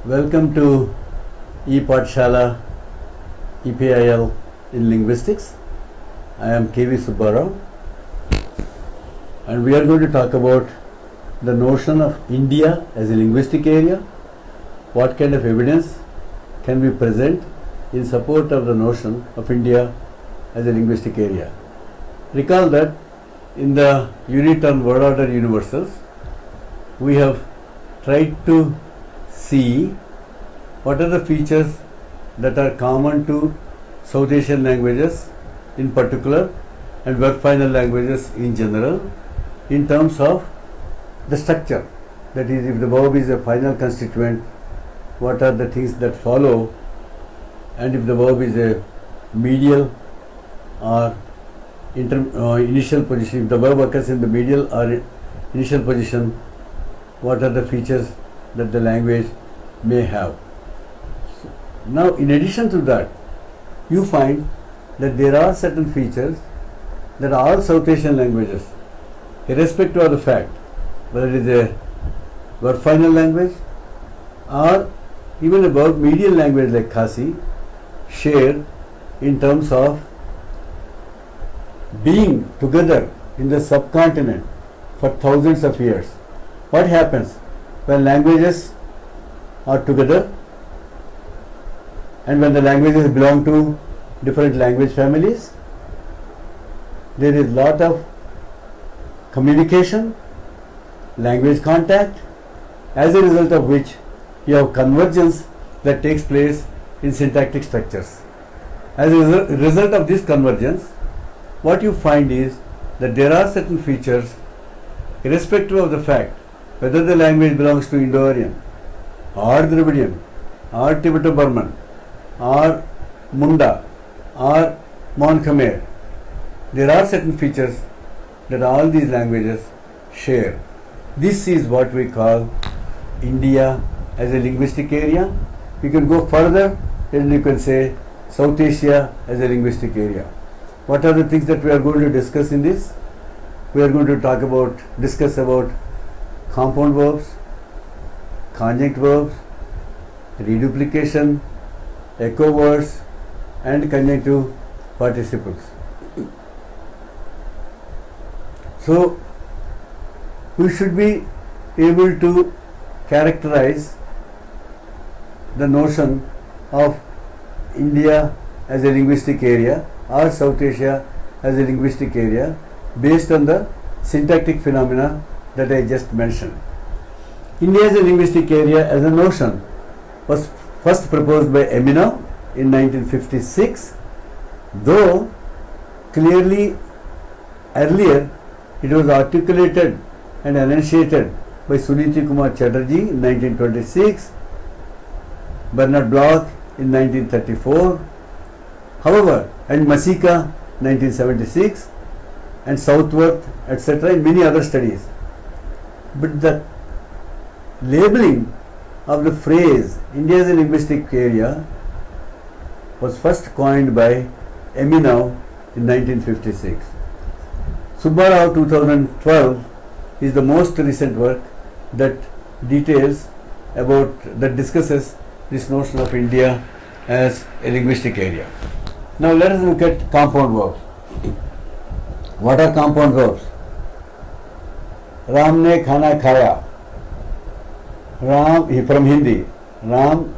Welcome to ePathshala EPIL in Linguistics. I am KV Subbarao and we are going to talk about the notion of India as a linguistic area. What kind of evidence can we present in support of the notion of India as a linguistic area? Recall that in the unit on word order universals, we have tried to see what are the features that are common to South Asian languages in particular and verb final languages in general in terms of the structure. That is, if the verb is a final constituent, what are the things that follow, and if the verb is a medial or initial position, if the verb occurs in the medial or initial position, what are the features that the language may have. Now, in addition to that, you find that there are certain features that all South Asian languages, irrespective of the fact whether it is a verb final language or even a verb medial language like Khasi, share in terms of being together in the subcontinent for thousands of years. What happens when languages are together and when the languages belong to different language families? There is lot of communication, language contact, as a result of which you have convergence that takes place in syntactic structures. As a result of this convergence, what you find is that there are certain features, irrespective of the fact whether the language belongs to Indo-Aryan or Dravidian or Tibeto-Burman or Munda or Mon-Khmer, there are certain features that all these languages share. This is what we call India as a linguistic area. You can go further and you can say South Asia as a linguistic area. What are the things that we are going to discuss in this? We are going to discuss about compound verbs, conjunct verbs, reduplication, echo words, and conjunctive participles. So, we should be able to characterize the notion of India as a linguistic area or South Asia as a linguistic area based on the syntactic phenomena that I just mentioned. India as a linguistic area as a notion was first proposed by Eminov in 1956, though clearly earlier it was articulated and enunciated by Suniti Kumar Chatterjee in 1926, Bernard Bloch in 1934, however, and Masika 1976, and Southworth, etc., in many other studies. But the labeling of the phrase India as a linguistic area was first coined by Eminov in 1956. Subbarao 2012 is the most recent work that discusses this notion of India as a linguistic area. Now let us look at compound verbs. What are compound verbs? Ram ne khana khaya. Ram, from Hindi. Ram,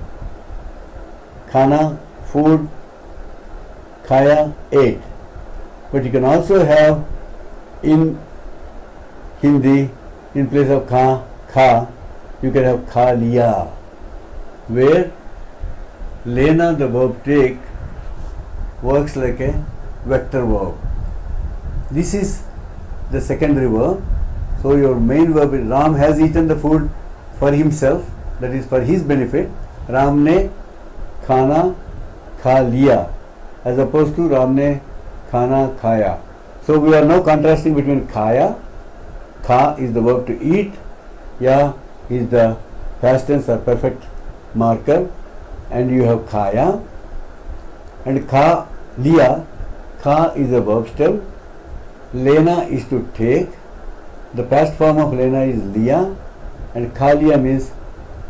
khana, food, khaya, ate. But you can also have in Hindi, in place of kha, you can have kha liya, where lena, the verb take, works like a vector verb. This is the secondary verb. So your main verb is Ram has eaten the food for himself, that is for his benefit. Ram ne khana kha liya, as opposed to Ram ne khana khaya. So we are now contrasting between khaya. Kha is the verb to eat, ya is the past tense or perfect marker, and you have khaya. And kha liya, kha is a verb stem, lena is to take, the past form of lena is liya, and kha liya means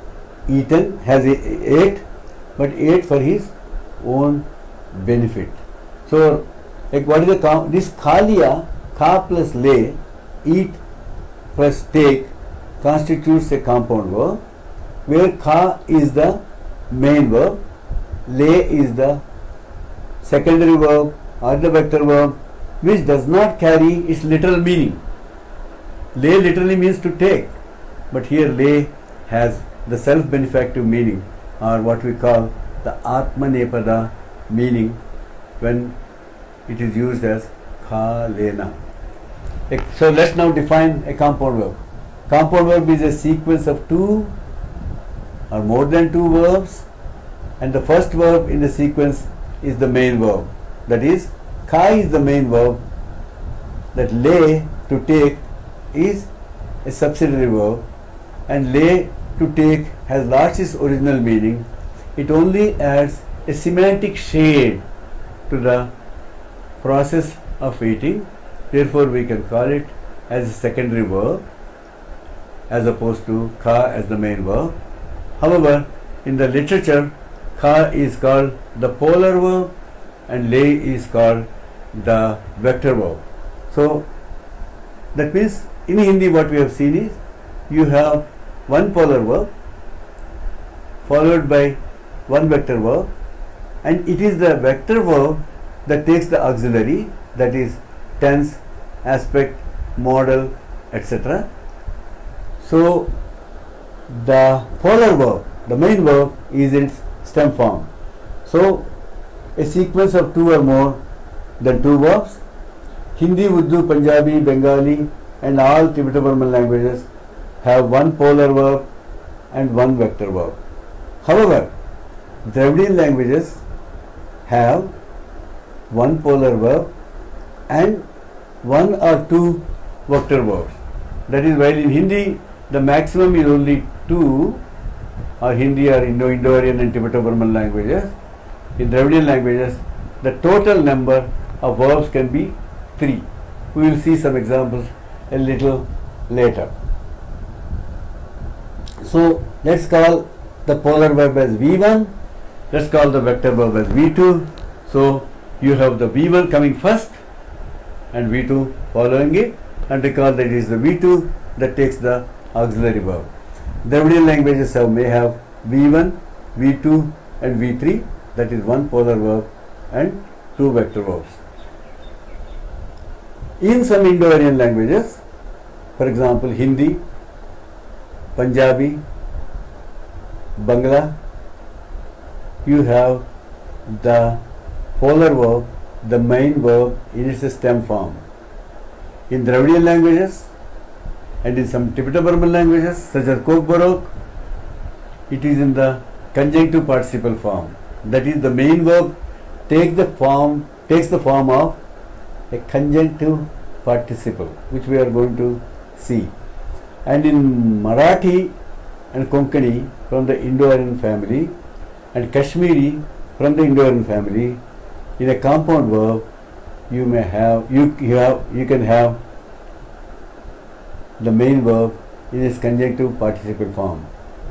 eaten, has ate, but ate for his own benefit. So, like what is the this kha plus le, eat plus take, constitutes a compound verb, where kha is the main verb, le is the secondary verb or the vector verb, which does not carry its literal meaning. Le literally means to take, but here le has the self-benefactive meaning, or what we call the Atmanepada meaning when it is used as kha lena. So let's now define a compound verb. Compound verb is a sequence of two or more than two verbs, and the first verb in the sequence is the main verb. That is, kha is the main verb, that le to take is a subsidiary verb, and le to take has lost its original meaning. It only adds a semantic shade to the process of eating. Therefore, we can call it as a secondary verb as opposed to kha as the main verb. However, in the literature, kha is called the polar verb and le is called the vector verb. So, that means in Hindi what we have seen is you have one polar verb followed by one vector verb, and it is the vector verb that takes the auxiliary, that is tense, aspect, modal, etc. So the polar verb, the main verb, is its stem form. So a sequence of two or more than two verbs, Hindi, Urdu, Punjabi, Bengali and all Tibeto-Burman languages have one polar verb and one vector verb. However, Dravidian languages have one polar verb and one or two vector verbs. That is, while in Hindi the maximum is only two, or Hindi or Indo-Aryan and Tibeto-Burman languages, in Dravidian languages the total number of verbs can be three. We will see some examples a little later. So let's call the polar verb as V1, let's call the vector verb as V2. So you have the V1 coming first and V2 following it, and recall that it is the V2 that takes the auxiliary verb. Dravidian languages may have V1, V2 and V3, that is one polar verb and two vector verbs. In some Indo-Aryan languages, for example Hindi, Punjabi, Bangla, you have the polar verb, the main verb, in its stem form. In Dravidian languages and in some Tibeto-Burman languages such as Kokborok, it is in the conjunctive participle form. That is, the main verb takes the form of a conjunctive participle, which we are going to see. And in Marathi and Konkani from the Indo-Aryan family and Kashmiri from the Indo-Aryan family, in a compound verb you can have the main verb in its conjunctive participle form.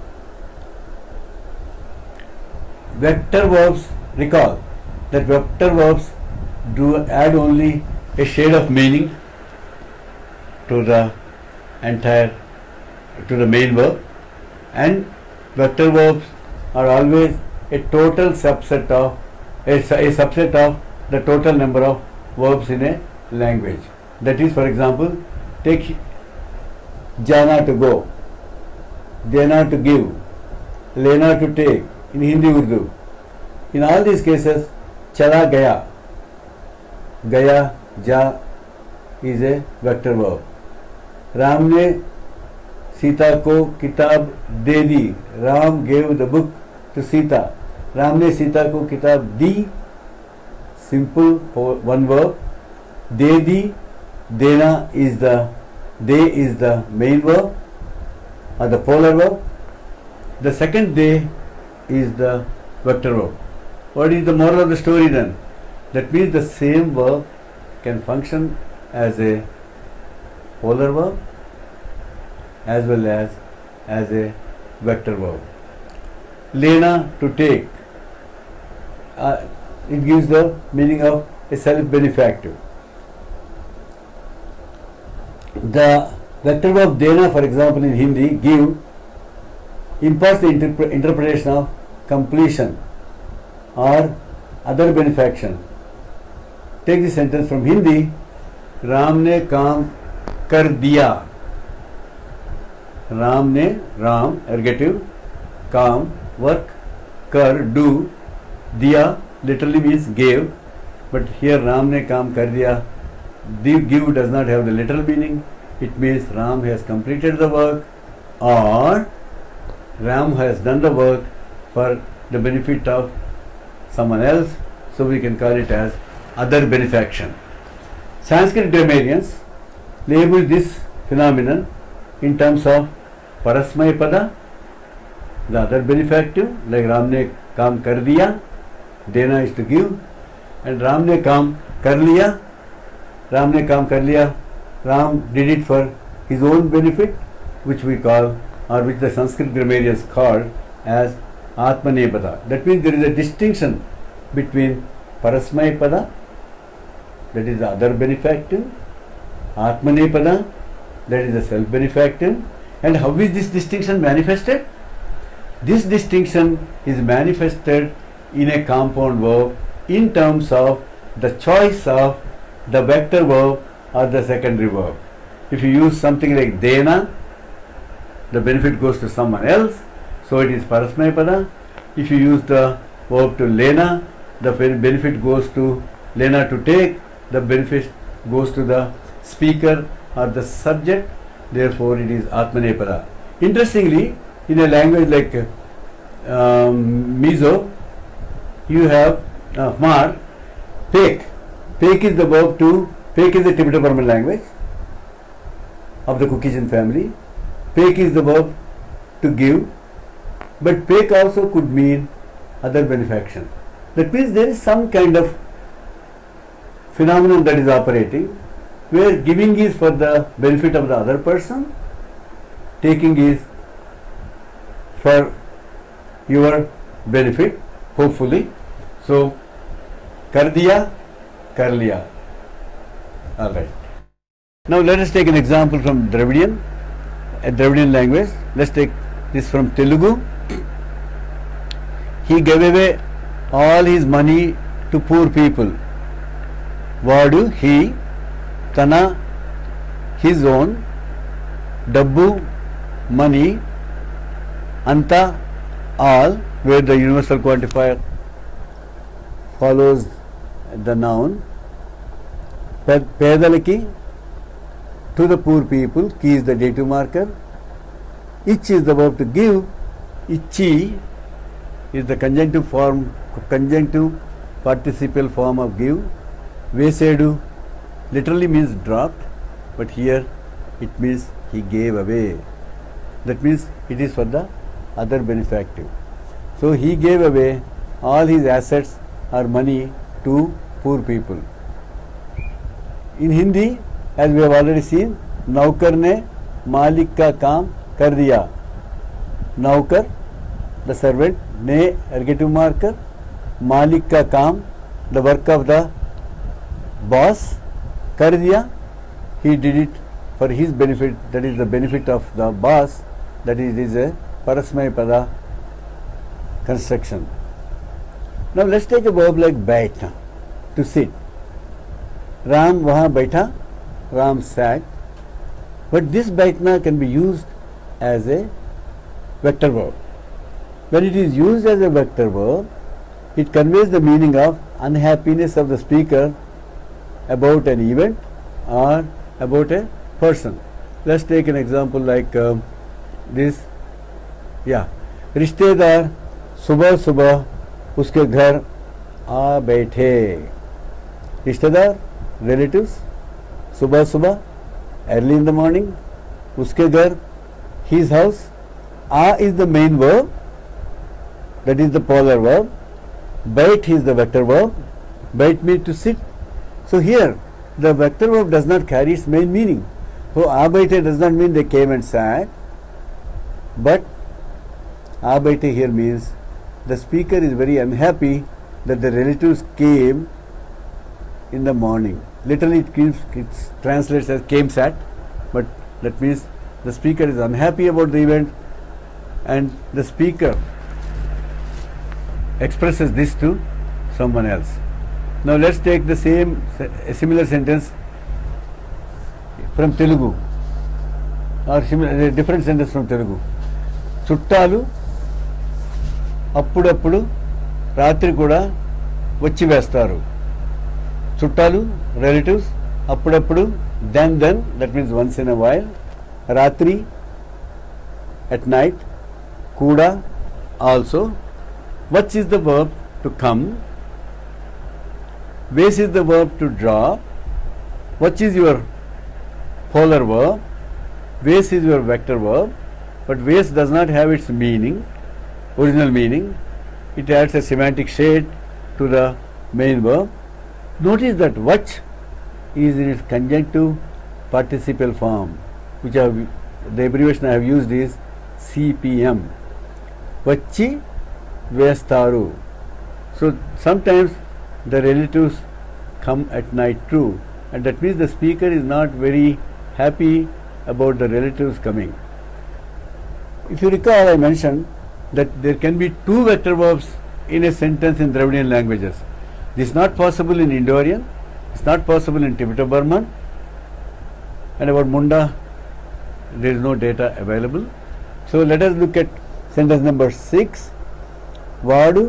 Vector verbs, recall that vector verbs do add only a shade of meaning to the main verb, and vector verbs are always a total subset of a subset of the total number of verbs in a language. That is, for example, take jana to go, dena to give, lena to take in Hindi, Urdu. In all these cases, chala gaya, gaya, ja is a vector verb. Ram ne Sita ko kitab de di, Ram gave the book to Sita. Ram ne Sita ko kitab di, simple one verb. De di, dena is the main verb or the polar verb. The second de is the vector verb. What is the moral of the story then? That means the same verb can function as a polar verb as well as a vector verb. lena, to take. It gives the meaning of a self-benefactive. The vector verb dena, for example, in Hindi, give, imparts the interpretation of completion or other benefaction. Take the sentence from Hindi. Ram ने काम कर दिया. राम ने, Ram ergative, काम, work, कर, do, दिया literally means gave, but here Ram ne kaam kar diya. The give does not have the literal meaning. It means Ram has completed the work, or Ram has done the work for the benefit of someone else, so we can call it as other benefaction. Sanskrit grammarians label this phenomenon in terms of parasmay pada, the other benefactive, like Ram ne kaam kar diya, dena is to give, and Ram ne kaam kar liya, Ram ne kaam kar liya, Ram did it for his own benefit, which we call, or which the Sanskrit grammarians call as Atmanepada. That means there is a distinction between Parasmay Pada, that is the other benefactive, Atmanepada, that is the self-benefactive. And how is this distinction manifested? This distinction is manifested in a compound verb in terms of the choice of the vector verb or the secondary verb. If you use something like dena, the benefit goes to someone else, so it is parasmay pada. If you use the verb to lena, the benefit goes to lena, to take, the benefit goes to the speaker or the subject, therefore it is atmanepada. Interestingly, in a language like Mizo, you have Khmer, pek. Pek is the verb to, pek is the Tibeto-Burman language of the Caucasian family. Pek is the verb to give, but pek also could mean other benefaction. That means there is some kind of phenomenon that is operating, where giving is for the benefit of the other person, taking is for your benefit, hopefully. So, kar diya, kar liya. All right. Now let us take an example from Dravidian, a Dravidian language. Let's take this from Telugu. He gave away all his money to poor people. Vadu, he, tana, his own, dabbu, money, anta, all, where the universal quantifier follows the noun. Pedalaki, to the poor people, ki is the dative marker. Ich is the verb to give. Ichi is the conjunctive participial form of give. Vesedu literally means dropped, but here it means he gave away. That means it is for the other benefactive. So he gave away all his assets or money to poor people. In Hindi, as we have already seen, Naukar ne Malik ka kaam kar diya. Naukar, the servant, ne ergative marker, Malik ka kaam, the work of the boss, kar diya, he did it for his benefit, that is the benefit of the boss, that is a parasmay pada construction. Now let's take a verb like baitna, to sit. Ram wahan baitha, Ram sat, but this baitna can be used as a vector verb. When it is used as a vector verb, it conveys the meaning of unhappiness of the speaker about an event or about a person. Let's take an example like this. Yeah, रिश्तेदार सुबह सुबह उसके घर आ बैठे. रिश्तेदार, relatives, सुबह सुबह, early in the morning, उसके घर, his house. A is the main verb, that is the polar verb. Bait is the vector verb. Bait means to sit. So here the vector verb does not carry its main meaning. So a baite does not mean they came and sat, but a baite here means the speaker is very unhappy that the relatives came in the morning. Literally it translates as came sat, but that means the speaker is unhappy about the event and the speaker expresses this to someone else. Now let's take the a similar sentence from Telugu, or a different sentence from Telugu. చుట్టాలు అప్పుడప్పుడు రాత్రి కూడా వచ్చి వేస్తారు. చుట్టాలు relatives అప్పుడప్పుడు then that means once in a while, రాత్రి at night, kuda also. Vach is the verb to come, Ves is the verb to drop. Vach is your polar verb, Ves is your vector verb, but Ves does not have its meaning, original meaning. It adds a semantic shade to the main verb. Notice that Vach is in its conjunctive participial form, which the abbreviation I have used is CPM. Vachi Vestaru. So sometimes the relatives come at night too, and that means the speaker is not very happy about the relatives coming. If you recall, I mentioned that there can be two vector verbs in a sentence in Dravidian languages. This is not possible in Indo-Aryan, it's not possible in Tibeto-Burman, and about Munda there is no data available. So let us look at sentence number 6. Vadu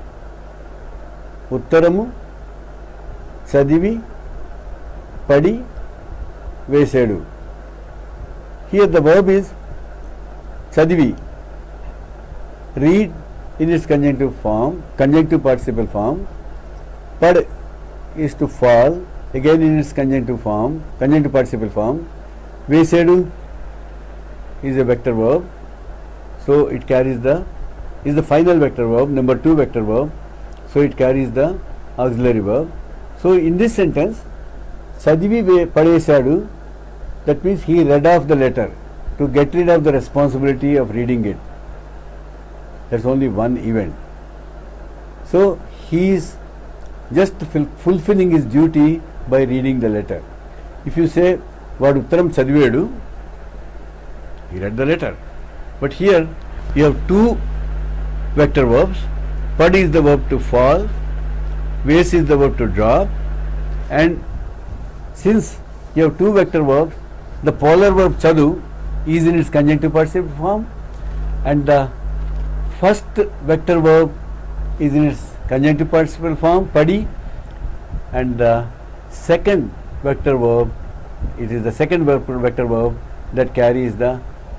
uttaramu chadivi padi vesedu. Here the verb is chadivi, read in its conjunctive form, conjunctive participle form. Pad is to fall, again in its conjunctive form, conjunctive participle form. Vesedu is a vector verb, so it carries is the final vector verb, number 2 vector verb, so it carries the auxiliary verb. So in this sentence, Chadivi Padesadu, that means he read off the letter to get rid of the responsibility of reading it. That's only one event. So he is just fulfilling his duty by reading the letter. If you say Vadu Uttaram Chadivedu, he read the letter. But here you have two vector verbs. Pad is the verb to fall, Ves is the verb to drop, and since you have two vector verbs, the polar verb chadu is in its conjunctive participle form, and the first vector verb is in its conjunctive participle form, padi, and the second vector verb, it is the second vector verb that carries the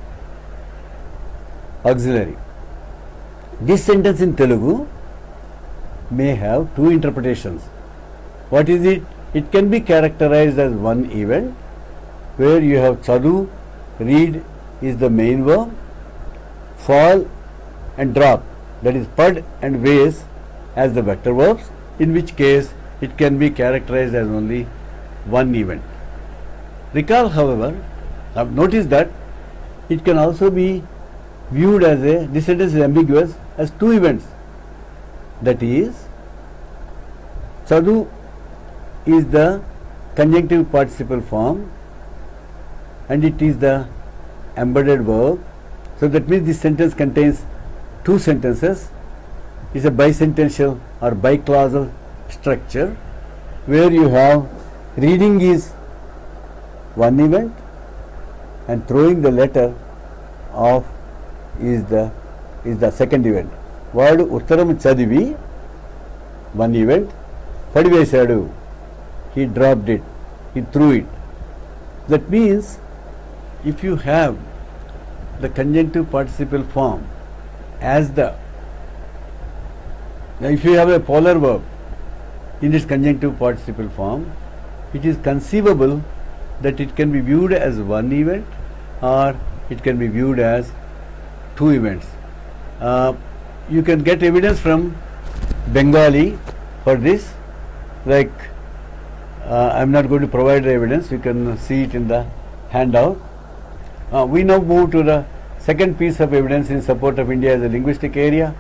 auxiliary. This sentence in Telugu may have two interpretations. What is it? It can be characterized as one event where you have chadu, read is the main verb, fall and drop, that is pad and ves as the vector verbs, in which case it can be characterized as only one event. Recall, however, notice that it can also be viewed as this sentence is ambiguous as two events. That is, chadu is the conjunctive participle form and it is the embedded verb. So that means this sentence contains two sentences. It's a bisentential or biclausal structure where you have reading is one event and throwing the letter off is the second event. Vadu uttaram chadivi, one event. Padivesadu, he dropped it, he threw it. That means if you have the conjunctive participle form as if you have a polar verb in its conjunctive participle form, it is conceivable that it can be viewed as one event or it can be viewed as two events. You can get evidence from Bengali for this, like I am not going to provide the evidence, you can see it in the handout. We now move to the second piece of evidence in support of India as a linguistic area,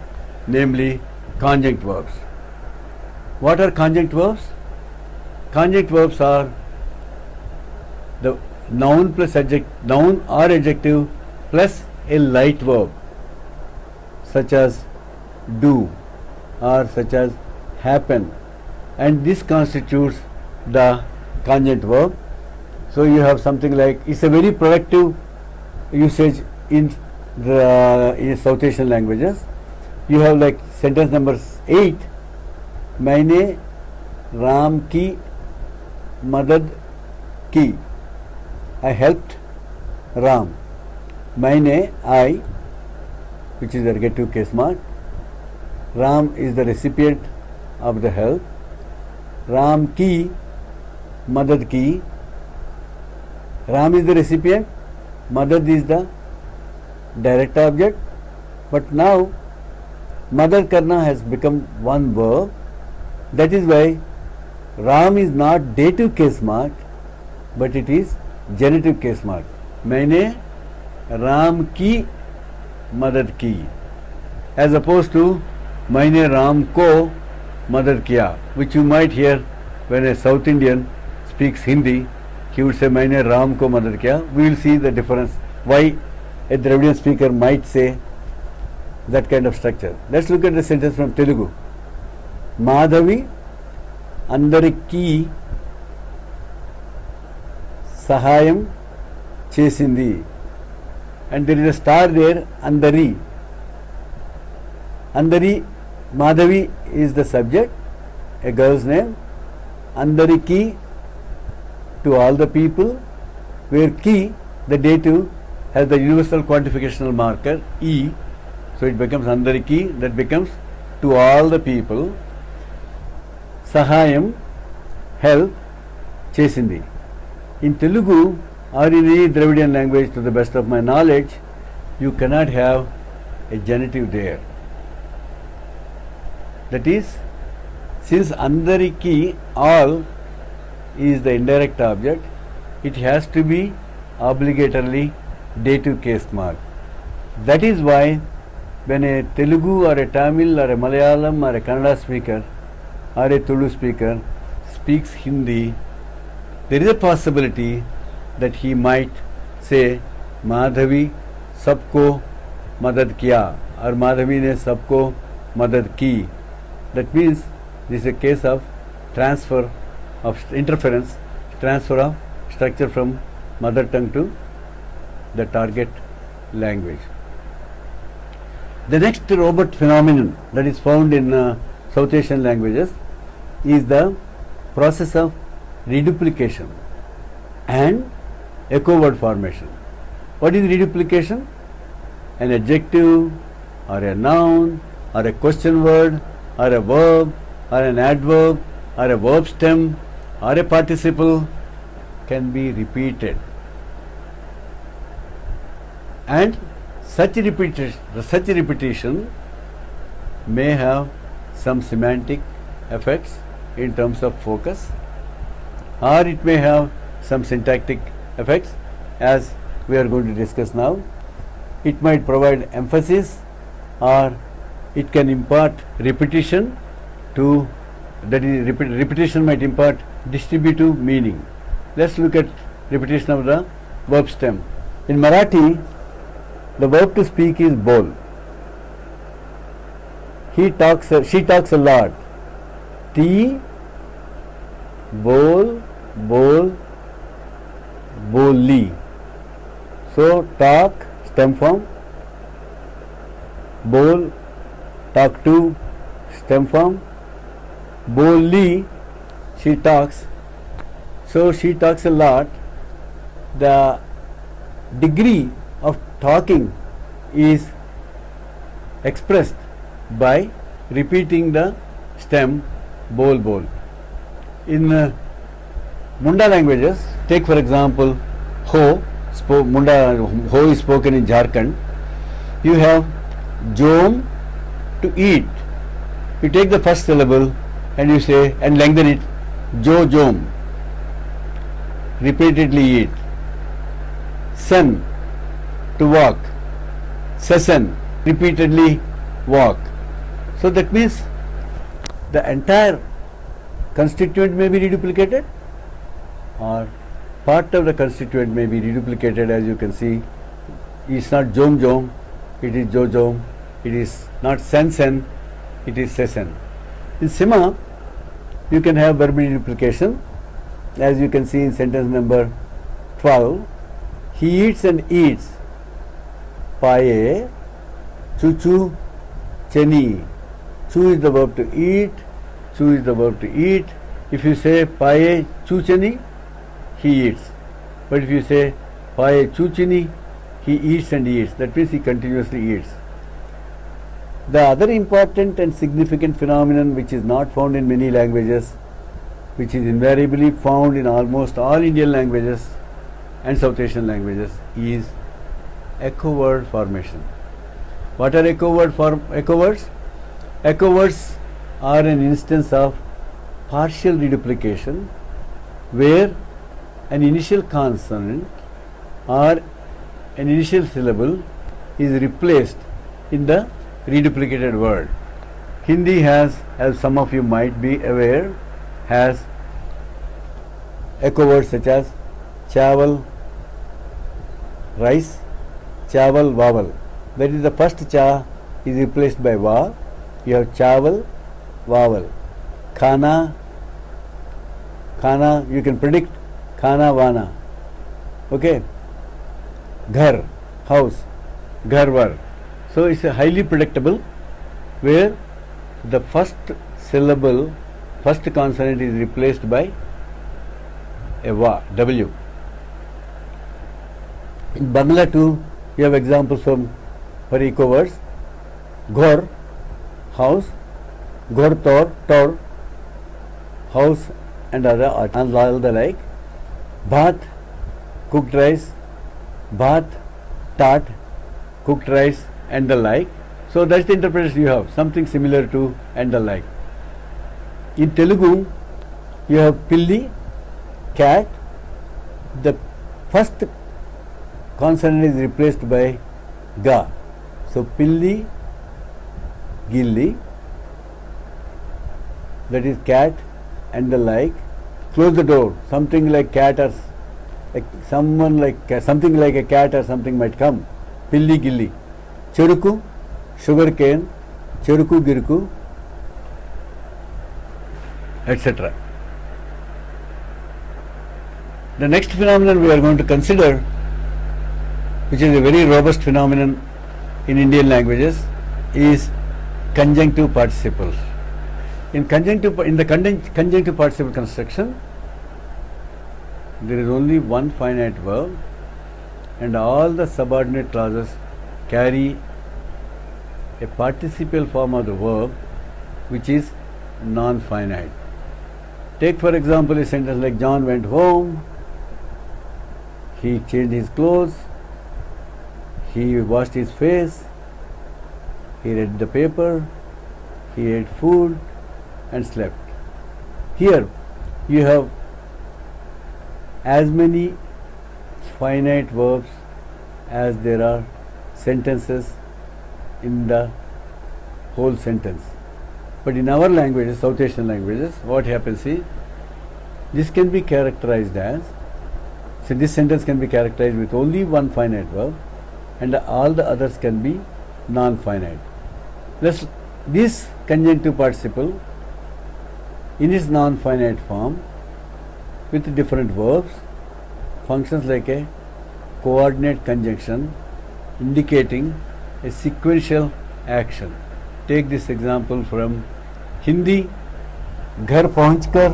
namely conjunct verbs. What are conjunct verbs? Conjunct verbs are the noun plus noun or adjective plus a light verb, such as do or such as happen, and this constitutes the conjunct verb. So you have something like, it's a very productive usage in South Asian languages. You have like sentence number 8, मैंने राम की मदद की, I helped Ram. मैंने, I, which is the negative case mark. Ram is the recipient of the help. Ram की मदद की, Ram is the recipient, Madad is the direct object, but now Madad karna has become one verb. That is why Ram is not dative case mark, but it is genitive case mark. मैंने राम की मदद की, as opposed to मैंने राम को मदद किया, which you might hear when a South Indian speaks Hindi. He would say मैंने राम को मदद किया. We will see the difference why a Dravidian speaker might say that kind of structure. Let's look at the sentence from Telugu. Madhavi andariki sahayam chesindi, and there is a star there, andari. Andari, Madhavi is the subject, a girl's name. Andariki, to all the people, where ki, the dative, has the universal quantificational marker E, so it becomes andariki, that becomes to all the people. Sahayam, help, chesindi. In Telugu or in any Dravidian language, to the best of my knowledge, you cannot have a genitive there. That is, since andariki, all, is the indirect object, it has to be obligatorily dative case mark. That is why when a Telugu or a Tamil or a Malayalam or a Kannada speaker or a Tulu speaker speaks Hindi, there is a possibility that he might say Madhavi sabko madad kiya or Madhavi ne sabko madad ki. That means this is a case of transfer of interference, transfer of structure from mother tongue to the target language. The next robot phenomenon that is found in South Asian languages is the process of reduplication and echo word formation. What is reduplication? An adjective or a noun or a question word or a verb or an adverb or a verb stem or a participle can be repeated, and such repetition may have some semantic effects in terms of focus, or it may have some syntactic effects, as we are going to discuss now. It might provide emphasis, or it can impart repetition to, that is, repetition might impart distributive meaning. Let's look at repetition of the verb stem. In Marathi, the verb to speak is bol. She talks a lot. Tea, bol, boli. So talk, stem form. Bol, talk to, stem form. Boli, she talks. So she talks a lot. The degree of talking is expressed by repeating the stem bol. In Munda languages, take for example Ho, Ho is spoken in Jharkhand. You have jom, to eat. You take the first syllable and you say, and lengthen it, jo jom, repeatedly eat. San, to walk. Sasan, repeatedly walk. So that means the entire constituent may be reduplicated, or part of the constituent may be reduplicated. As you can see, it's not jom jom, it is jo jom. It is not sen sen, it is se sen. In Sima, you can have verb reduplication. As you can see in sentence number 12, he eats and eats. Paye, chu chu, cheni. Chu is the verb to eat, chu is the verb to eat. If you say paye chu cheni, he eats. But if you say paye chu chini, he eats and eats. That means he continuously eats. The other important and significant phenomenon which is not found in many languages, which is invariably found in almost all Indian languages and South Asian languages, is echo word formation. What are echo words? Echo words are an instance of partial reduplication where an initial consonant or an initial syllable is replaced in the reduplicated word. Hindi has, as some of you might be aware, has echo words such as chawal, rice, chawal, vowel. That is, the first cha is replaced by va. You have chawal, vowel. Khana, khana, you can predict khana, vana. Okay. Ghar, house, gharvar. So it's a highly predictable where the first syllable, first consonant is replaced by a va, w. In Bangla too, you have examples from for echo words. Ghor, house, ghor tor, house and all the like. Bhat, cooked rice, bhat, tat, cooked rice and the like. So that's the interpretation you have, something similar to and the like. In Telugu, you have pilli, cat. The first consonant is replaced by ga. So pilli, gilli, that is cat and the like. Close the door, something like cat or something like a cat or something might come. Pilli, gilli. Cheruku, sugar cane, cheruku, girku, etc. The next phenomenon we are going to consider, which is a very robust phenomenon in Indian languages, is conjunctive participles. In the conjunctive participle construction, there is only one finite verb and all the subordinate clauses carry a participial form of the verb which is non-finite. Take for example a sentence like John went home, he changed his clothes, he washed his face, he read the paper, he ate food and slept. Here you have as many finite verbs as there are sentences in the whole sentence. But in our languages, South Asian languages, what happens is, this can be characterized as, so this sentence can be characterized with only one finite verb and all the others can be non-finite. This conjunctive participle in its non-finite form with different verbs functions like a coordinate conjunction indicating a sequential action. Take this example from Hindi. घर पहुंचकर,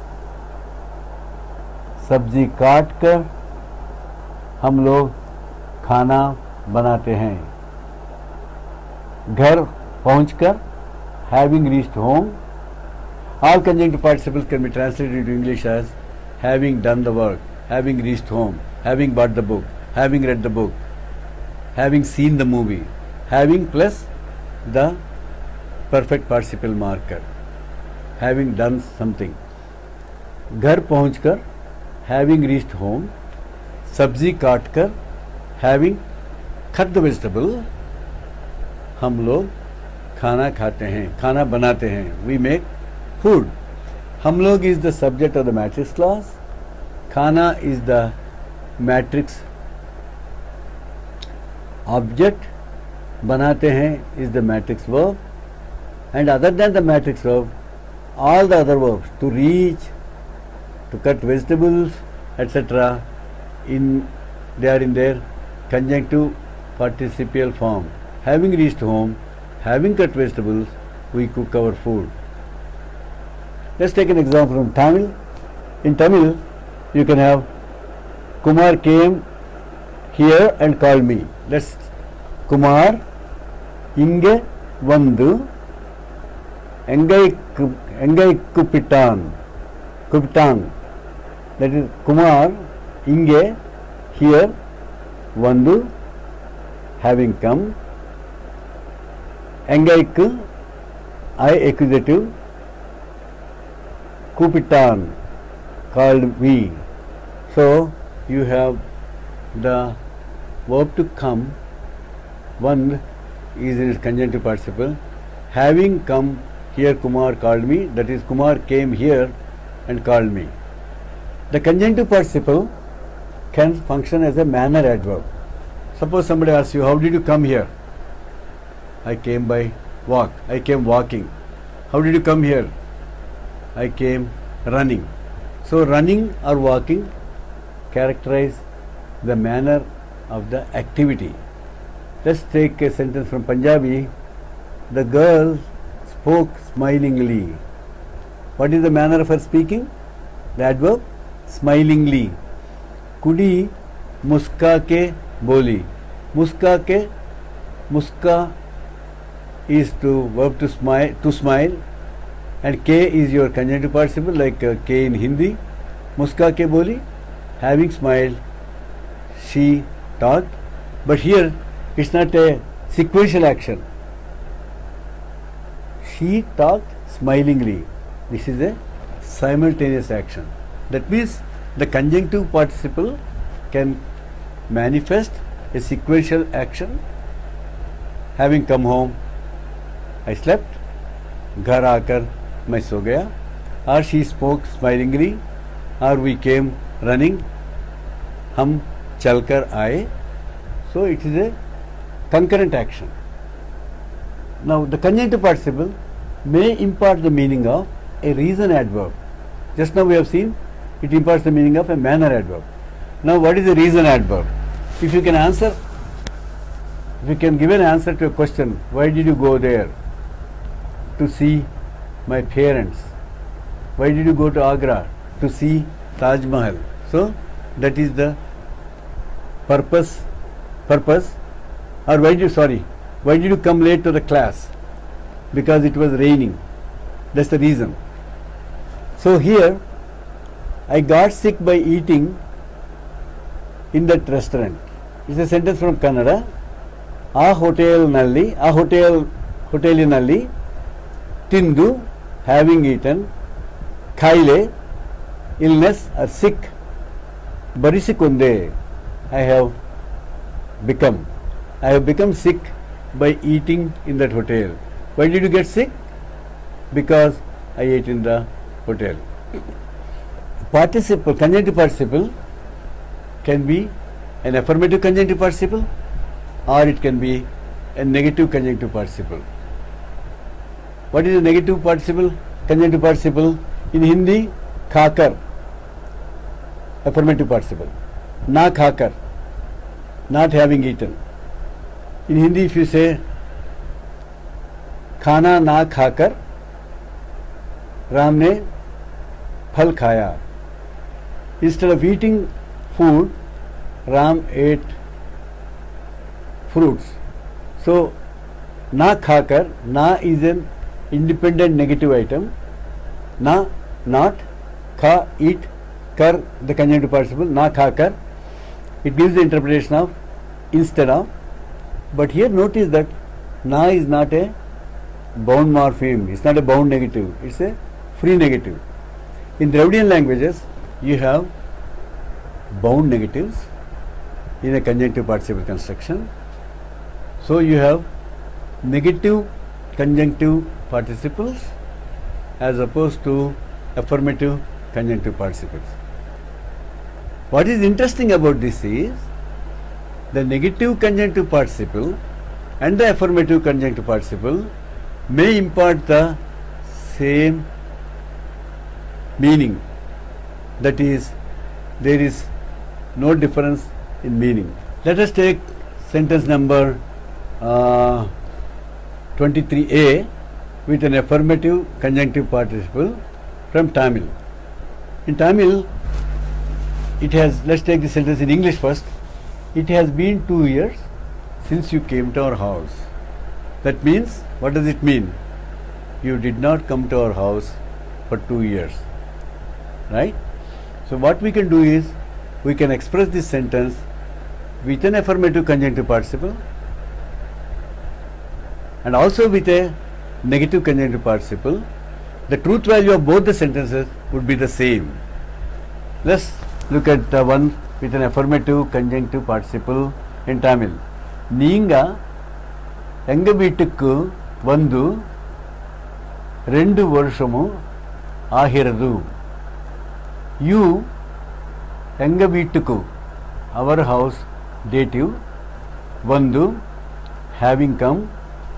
सब्जी काट कर हम लोग खाना बनाते हैं. घर पहुंचकर, having reached home. All conjunctive participles can be translated into English as having done the work, having reached home, having bought the book, having read the book, having seen the movie, having plus the perfect participle marker, having done something. घर पहुंचकर, having reached home, सब्जी काट कर, having cut the vegetable, हम लोग खाना खाते हैं, खाना बनाते हैं, we make food. हम लोग is the subject of the matrix clause, खाना is the matrix object, बनाते हैं is the matrix verb, and other than the matrix verb, all the other verbs, to reach, to cut vegetables, etc., they are in their conjunctive participial form. Having reached home, having cut vegetables, we cook our food. Let's take an example from Tamil. In Tamil, you can have Kumar came here and called me. Let's Kumar inge vandu engai kupitan. That is Kumar inge here vandu having come, engaikku I accusative, kupitan called me. So you have the verb to come, one is in its conjunctive participle, having come here Kumar called me, that is Kumar came here and called me. The conjunctive participle can function as a manner adverb. Suppose somebody asks you, how did you come here? I came by walk. I came walking. How did you come here? I came running. So running or walking characterize the manner of the activity. Let's take a sentence from Punjabi. The girl spoke smilingly. What is the manner of her speaking? The adverb smilingly. Kudi muska ke boli. Muska ke, muska is to verb to smile, and ke is your conjunctive participle like ke in Hindi. Muska ke boli, having smiled, she talked. But here it's not a sequential action. She talked smilingly. This is a simultaneous action. That means the conjunctive participle can manifest a sequential action. Having come home, I slept. घर आकर मैं सो गया. Or she spoke smilingly, or we came running. हम चलकर आए. So it is a concurrent action. Now the conjunctive participle may impart the meaning of a reason adverb. Just now we have seen it imparts the meaning of a manner adverb. Now what is a reason adverb? If you can answer, if you can give an answer to a question, why did you go there? To see my parents. Why did you go to Agra? To see Taj Mahal. So that is the purpose. Or why did you come late to the class? Because it was raining. That's the reason. So here I got sick by eating in that restaurant. It's a sentence from Kannada. ಆ ಹೋಟೆಲಿನಲ್ಲಿ ತಿಂದು, having eaten, ಖಾಯಿಲೆ, illness or sick, ಬರಿಸಿಕೊಂಡೆ, I have become sick by eating in that hotel. Why did you get sick? Because I ate in the hotel. Participle, conjunctive participle can be an affirmative conjunctive participle, or it can be a negative conjunctive participle. What is a negative participle? Conjunctive participle in Hindi, khakar, affirmative participle. Na khakar, not having eaten. In Hindi, if you say खाना ना खाकर राम ने फल खाया. Instead of eating food, Ram ate fruits. So na khakar, na is an independent negative item. Na, not, kha, eat, kar, the conjunctive participle, na khakar. It gives the interpretation of instead of. But here notice that na is not a bound morpheme, it's not a bound negative, it's a free negative. In Dravidian languages, you have bound negatives in a conjunctive participle construction. So you have negative conjunctive participles as opposed to affirmative conjunctive participles. What is interesting about this is the negative conjunctive participle and the affirmative conjunctive participle may impart the same meaning. That is, there is no difference in meaning. Let us take sentence number 23A with an affirmative conjunctive participle from Tamil. In Tamil, it has, let's take the sentence in English first. It has been 2 years since you came to our house. That means, what does it mean? You did not come to our house for 2 years, right? So what we can do is, we can express this sentence with an affirmative conjunctive participle and also with a negative conjunctive participle. The truth value of both the sentences would be the same. Let's look at the one with an affirmative conjunctive participle in Tamil. Neenga enga veetukku vandu 2 varshamu ahiradu. You enga veetukku, our house, dative, vandu, having come.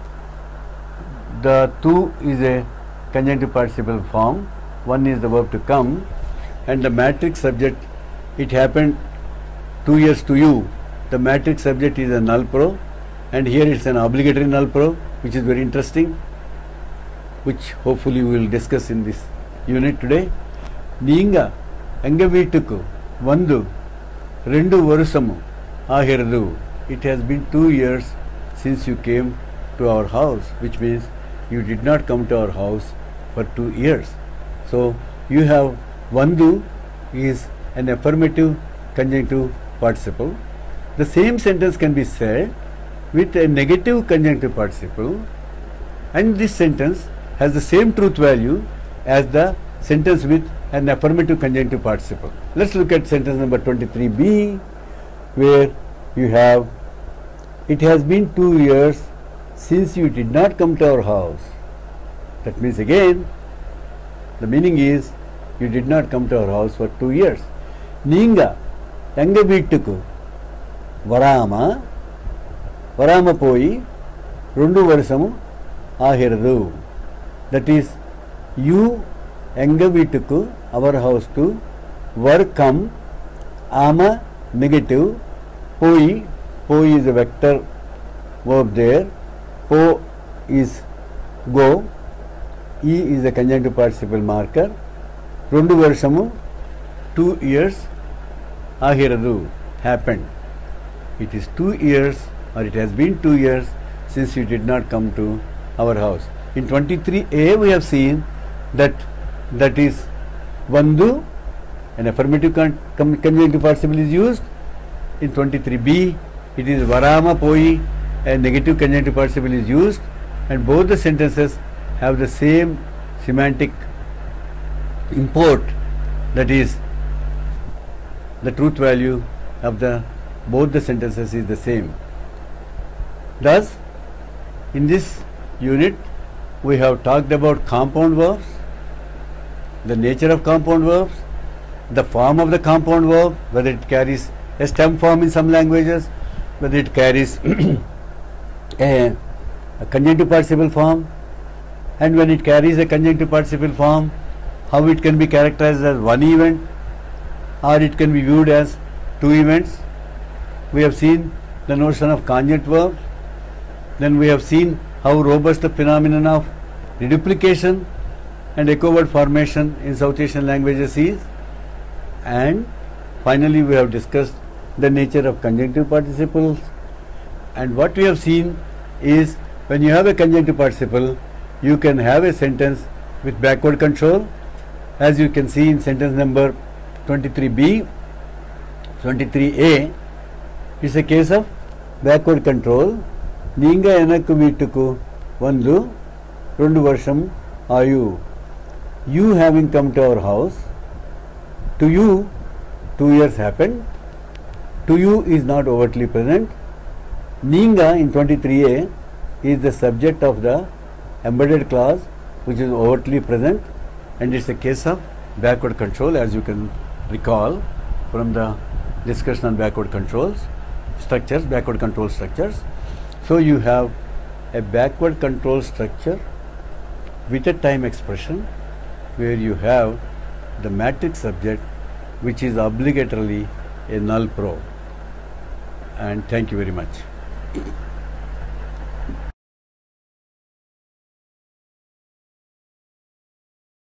The tu is a conjunctive participle form, one is the verb to come, and the matrix subject, it happened 2 years to you. The matrix subject is a null pro, and here it's an obligatory null pro, which is very interesting, which hopefully we will discuss in this unit today. Neenga enga veetukku vandu 2 varusamu ahiradu. It has been 2 years since you came to our house, which means you did not come to our house for 2 years. So you have vandu is an affirmative conjunctive participle. The same sentence can be said with a negative conjunctive participle, and this sentence has the same truth value as the sentence with an affirmative conjunctive participle. Let's look at sentence number 23B, where you have, it has been 2 years since you did not come to our house. That means again, the meaning is, you did not come to our house for 2 years. Neenga enga veetukku varama poyi 2 varusamu ahiradu. That is, you enga veetukku, our house to, were come, ama negative, poyi is a vector verb there, po is go, e is a conjunctive participle marker, 2 varshamu 2 years, ahiradu happened. It is 2 years, or it has been 2 years since you did not come to our house. In 23A we have seen that is vandu, an affirmative conjunctive participle is used. In 23B it is varama poyi, a negative conjunctive participle is used, and both the sentences have the same semantic import, that is, the truth value of both the sentences is the same. Thus, in this unit we have talked about compound verbs, the nature of compound verbs, the form of the compound verb, whether it carries a stem form in some languages, whether it carries a conjunctive participle form, and when it carries a conjunctive participle form, how it can be characterized as one event, or it can be viewed as 2 events. We have seen the notion of conjugate verbs. Then we have seen how robust the phenomenon of reduplication and echo word formation in South Asian languages is. And finally we have discussed the nature of conjunctive participles. And what we have seen is, when you have a conjunctive participle, you can have a sentence with backward control, as you can see in sentence number 23B. 23A is a case of backward control. Neenga enakku veetukku vandu 2 varsham ayu. You having come to our house, to you 2 years happened. To you is not overtly present. Neenga in 23A is the subject of the embedded clause which is overtly present, and it's a case of backward control, as you can recall from the discussion on backward controls structures, backward control structures. So you have a backward control structure with a time expression where you have the matrix subject which is obligatorily a null probe. And thank you very much.